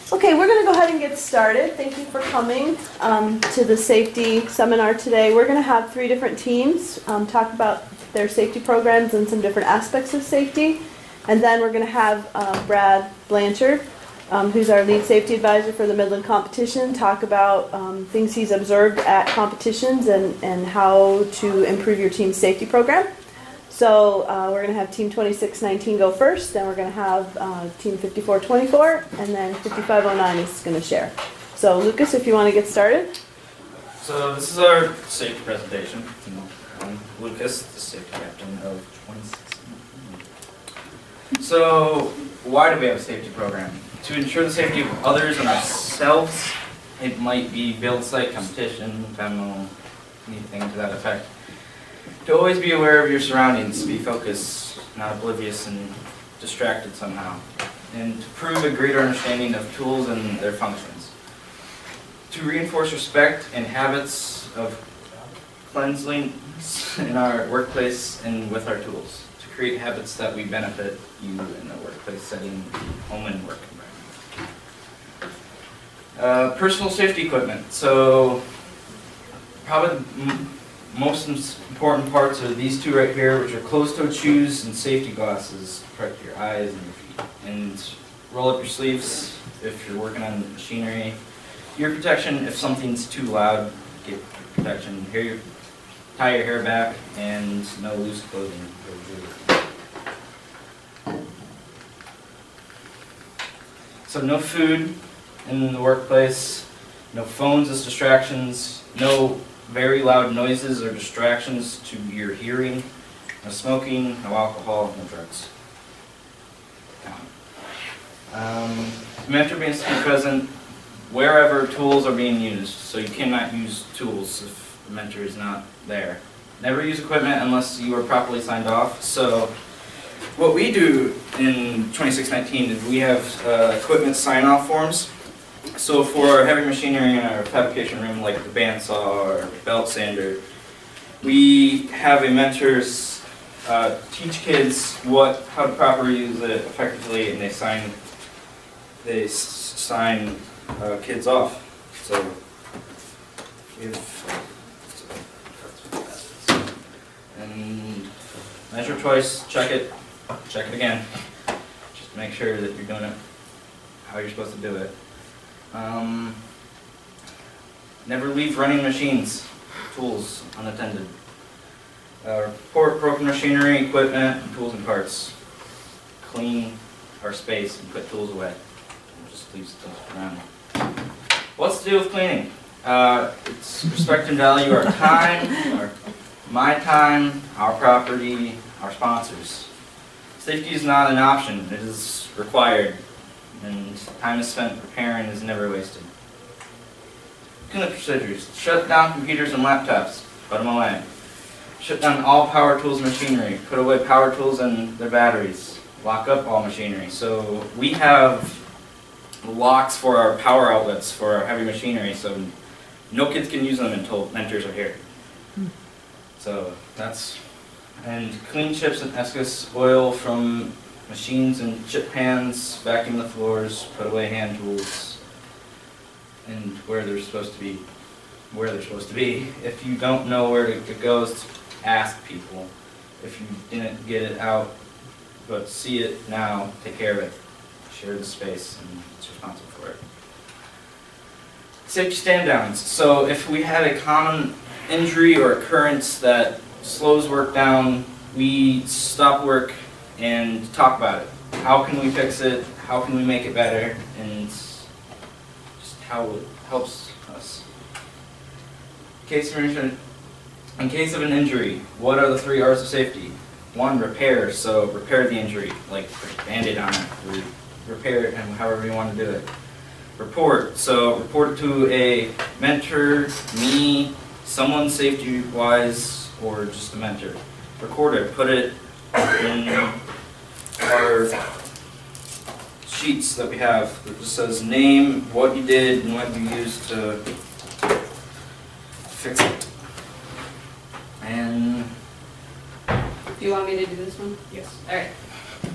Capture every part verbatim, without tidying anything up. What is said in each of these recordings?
Okay, we're going to go ahead and get started. Thank you for coming um, to the safety seminar today. We're going to have three different teams um, talk about their safety programs and some different aspects of safety. And then we're going to have uh, Brad Blanchard, um, who's our lead safety advisor for the Midland competition, talk about um, things he's observed at competitions and, and how to improve your team's safety program. So uh, we're going to have Team twenty-six nineteen go first, then we're going to have uh, Team fifty-four twenty-four, and then fifty-five oh nine is going to share. So Lucas, if you want to get started. So this is our safety presentation. I'm Lucas, the safety captain of twenty-six nineteen. So why do we have a safety program? To ensure the safety of others and ourselves. It might be build site competition, demo, anything to that effect. To always be aware of your surroundings, be focused, not oblivious and distracted somehow, and to prove a greater understanding of tools and their functions. To reinforce respect and habits of cleanliness in our workplace and with our tools. To create habits that we benefit you in the workplace setting, home and work environment. Uh, personal safety equipment. So probably most important parts are these two right here, which are closed-toed shoes and safety glasses to protect your eyes and your feet. And roll up your sleeves if you're working on machinery. Ear protection if something's too loud, get protection. Hair, your, tie your hair back, and no loose clothing. So no food in the workplace, no phones as distractions, no very loud noises or distractions to your hearing, no smoking, no alcohol, no drugs. Um, mentor means to be present wherever tools are being used, so you cannot use tools if the mentor is not there. Never use equipment unless you are properly signed off. So what we do in twenty-six nineteen is we have uh, equipment sign-off forms. So for heavy machinery in our fabrication room, like the bandsaw or belt sander, we have a mentor uh, teach kids what how to properly use it effectively, and they sign they s sign uh, kids off. So if and measure twice, check it, check it again. Just make sure that you're doing it how you're supposed to do it. Um, never leave running machines, tools, unattended. Uh, report broken machinery, equipment, and tools and parts. Clean our space and put tools away. We'll just leave stuff around. What's to do with cleaning? Uh, it's respect and value our time, our, my time, our property, our sponsors. Safety is not an option, it is required. And time is spent preparing is never wasted. Cleanup procedures. Shut down computers and laptops. Put them away. Shut down all power tools and machinery. Put away power tools and their batteries. Lock up all machinery. So we have locks for our power outlets for our heavy machinery, so no kids can use them until mentors are here. So that's, and clean chips and excess oil from machines and chip pans, vacuum the floors, put away hand tools, and where they're supposed to be, where they're supposed to be. If you don't know where it goes, ask people. If you didn't get it out, but see it now, take care of it. Share the space, and it's responsible for it. Safety stand downs. So if we have a common injury or occurrence that slows work down, we stop work and talk about it. How can we fix it? How can we make it better? And just how it helps us. In case of, in case of an injury, what are the three R's of safety? One, repair. So repair the injury, like put a Band-Aid on it, or repair it and however you want to do it. Report. So report it to a mentor, me, someone safety-wise, or just a mentor. Record it. Put it in our sheets that we have that just says name, what you did, and what you used to fix it. And do you want me to do this one? yes. All right.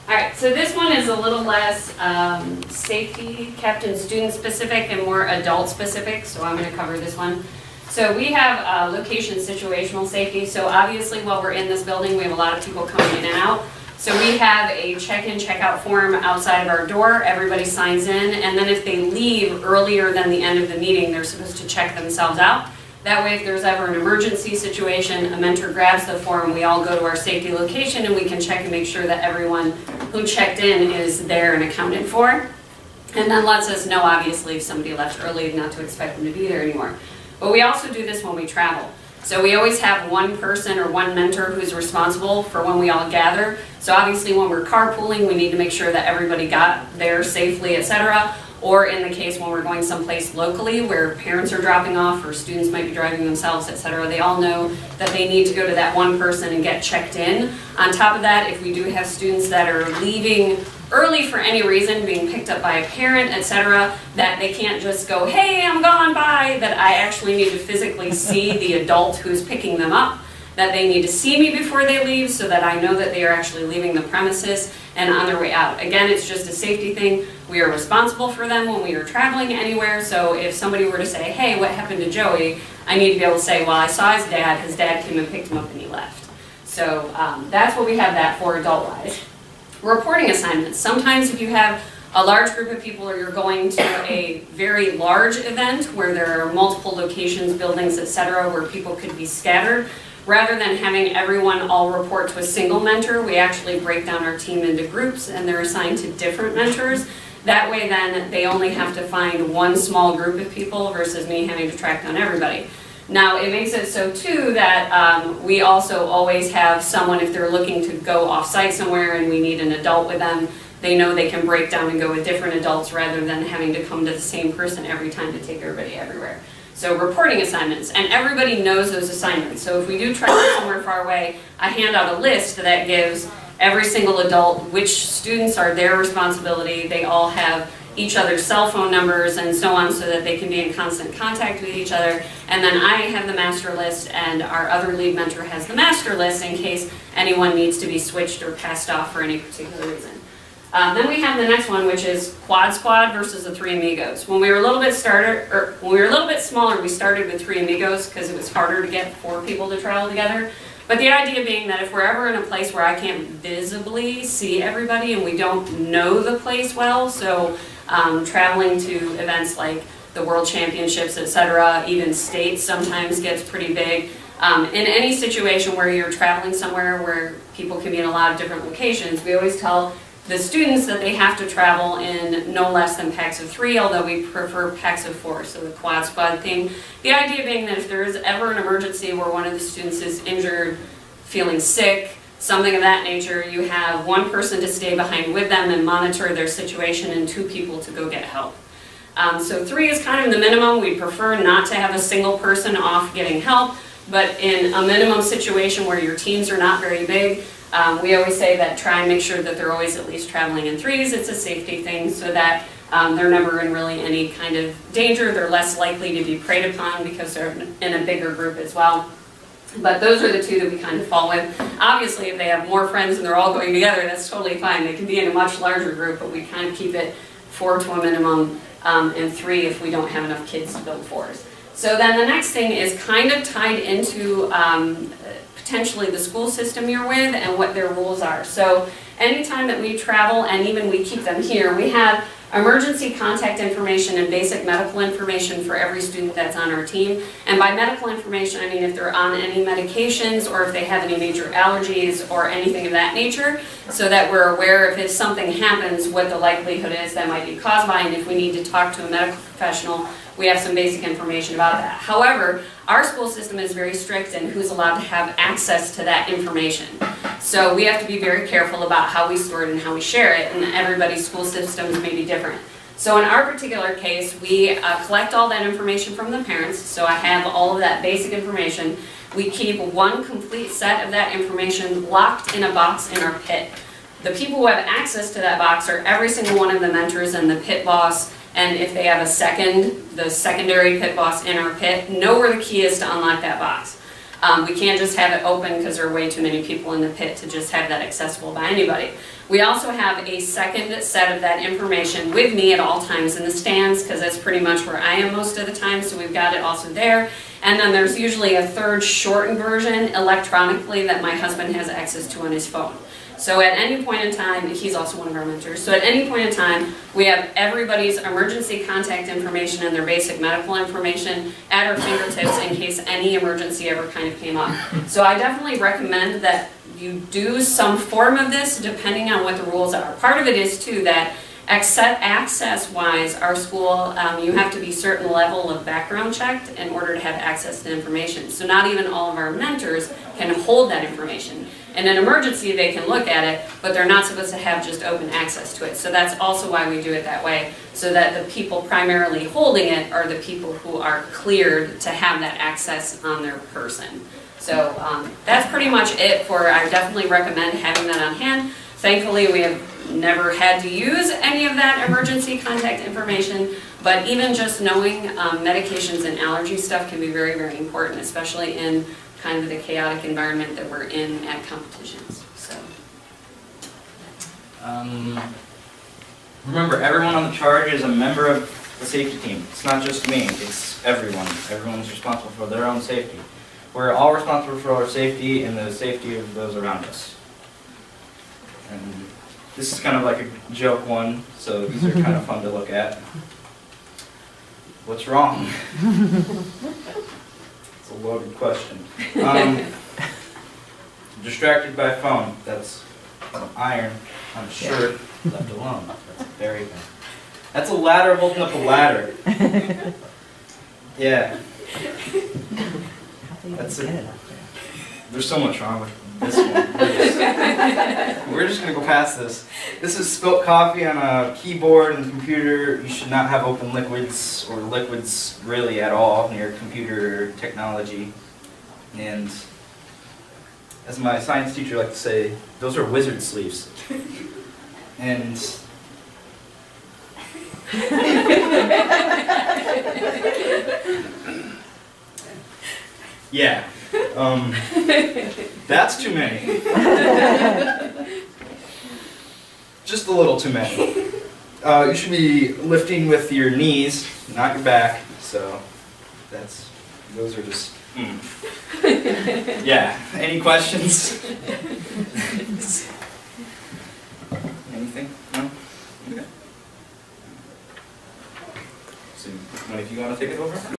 All right, so this one is a little less um, safety kept and student specific and more adult specific, so I'm going to cover this one. So we have uh, location situational safety. So obviously while we're in this building, we have a lot of people coming in and out. So we have a check-in, check-out form outside of our door. Everybody signs in, and then if they leave earlier than the end of the meeting, they're supposed to check themselves out. That way, if there's ever an emergency situation, a mentor grabs the form, we all go to our safety location, and we can check and make sure that everyone who checked in is there and accounted for. And then lets us know, obviously, if somebody left early, not to expect them to be there anymore. But we also do this when we travel. So we always have one person or one mentor who's responsible for when we all gather. So obviously when we're carpooling, we need to make sure that everybody got there safely, et cetera. Or in the case when we're going someplace locally where parents are dropping off or students might be driving themselves, et cetera, they all know that they need to go to that one person and get checked in. On top of that, if we do have students that are leaving early for any reason, being picked up by a parent, et cetera, that they can't just go, hey, I'm gone, bye, that I actually need to physically see the adult who's picking them up, that they need to see me before they leave so that I know that they are actually leaving the premises and on their way out. Again, it's just a safety thing. We are responsible for them when we are traveling anywhere, so if somebody were to say, hey, what happened to Joey, I need to be able to say, well, I saw his dad, his dad came and picked him up and he left. So um, that's what we have that for adult-wise. Reporting assignments. Sometimes if you have a large group of people or you're going to a very large event where there are multiple locations, buildings, et cetera, where people could be scattered, rather than having everyone all report to a single mentor, we actually break down our team into groups and they're assigned to different mentors. That way then they only have to find one small group of people versus me having to track down everybody. Now it makes it so too that um, we also always have someone, if they're looking to go off-site somewhere and we need an adult with them, they know they can break down and go with different adults rather than having to come to the same person every time to take everybody everywhere. So reporting assignments, and everybody knows those assignments. So if we do travel somewhere far away, I hand out a list that gives every single adult which students are their responsibility. They all have each other's cell phone numbers and so on so that they can be in constant contact with each other. And then I have the master list and our other lead mentor has the master list in case anyone needs to be switched or passed off for any particular reason. Um, then we have the next one, which is quad squad versus the three amigos. When we were a little bit started, or when we were a little bit smaller, we started with three amigos because it was harder to get four people to travel together. But the idea being that if we're ever in a place where I can't visibly see everybody and we don't know the place well, so um, traveling to events like the World Championships, et cetera, even states sometimes gets pretty big. Um, in any situation where you're traveling somewhere where people can be in a lot of different locations, we always tell the students that they have to travel in no less than packs of three, although we prefer packs of four, so the quad squad thing. The idea being that if there is ever an emergency where one of the students is injured, feeling sick, something of that nature, you have one person to stay behind with them and monitor their situation and two people to go get help. Um, so three is kind of the minimum. We prefer not to have a single person off getting help, but in a minimum situation where your teams are not very big, Um, we always say that try and make sure that they're always at least traveling in threes. It's a safety thing so that um, they're never in really any kind of danger. They're less likely to be preyed upon because they're in a bigger group as well. But those are the two that we kind of fall with. Obviously, if they have more friends and they're all going together, that's totally fine. They can be in a much larger group, but we kind of keep it four to a minimum um, and three if we don't have enough kids to build fours. So then the next thing is kind of tied into um, potentially the school system you're with and what their rules are. So anytime that we travel, and even we keep them here, we have emergency contact information and basic medical information for every student that's on our team. And by medical information, I mean if they're on any medications or if they have any major allergies or anything of that nature, so that we're aware if something happens, what the likelihood is that might be caused by, and if we need to talk to a medical professional, we have some basic information about that. However, our school system is very strict in who's allowed to have access to that information. So we have to be very careful about how we store it and how we share it, and everybody's school systems may be different. So in our particular case, we uh, collect all that information from the parents, so I have all of that basic information. We keep one complete set of that information locked in a box in our pit. The people who have access to that box are every single one of the mentors and the pit boss, and if they have a second, the secondary pit boss in our pit, know where the key is to unlock that box. Um, we can't just have it open because there are way too many people in the pit to just have that accessible by anybody. We also have a second set of that information with me at all times in the stands, because that's pretty much where I am most of the time, so we've got it also there. And then there's usually a third shortened version electronically that my husband has access to on his phone. So at any point in time, he's also one of our mentors, so at any point in time, we have everybody's emergency contact information and their basic medical information at our fingertips in case any emergency ever kind of came up. So I definitely recommend that you do some form of this depending on what the rules are. Part of it is too that access-wise, our school, um, you have to be certain level of background checked in order to have access to information. So not even all of our mentors can hold that information. In an emergency, they can look at it, but they're not supposed to have just open access to it. So that's also why we do it that way, so that the people primarily holding it are the people who are cleared to have that access on their person. So um, that's pretty much it for, I definitely recommend having that on hand. Thankfully, we have never had to use any of that emergency contact information, but even just knowing um, medications and allergy stuff can be very, very important, especially in kind of the chaotic environment that we're in at competitions. So, um, remember, everyone on the charge is a member of the safety team. It's not just me, it's everyone. Everyone's responsible for their own safety. We're all responsible for our safety and the safety of those around us. And this is kind of like a joke one, so these are kind of fun to look at. What's wrong? It's a loaded question. Um, distracted by phone. That's an iron on a shirt left alone. That's very bad. That's a ladder holding up a ladder. Yeah. That's it. There's so much wrong with this one. We're just, we're just gonna go past this. This is spilt coffee on a keyboard and computer. You should not have open liquids or liquids really at all near computer technology. And as my science teacher liked to say, those are wizard sleeves. And yeah. Um, that's too many. Just a little too many. Uh, you should be lifting with your knees, not your back. So that's, those are just, mm. Yeah. Any questions? Anything? No? Okay. So, if you want to take it over?